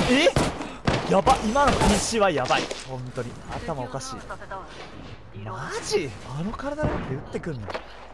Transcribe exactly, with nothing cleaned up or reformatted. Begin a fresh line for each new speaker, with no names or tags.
えやば、今の禁止はやばい。本当に頭おかしい。マジあの体で打ってくんの。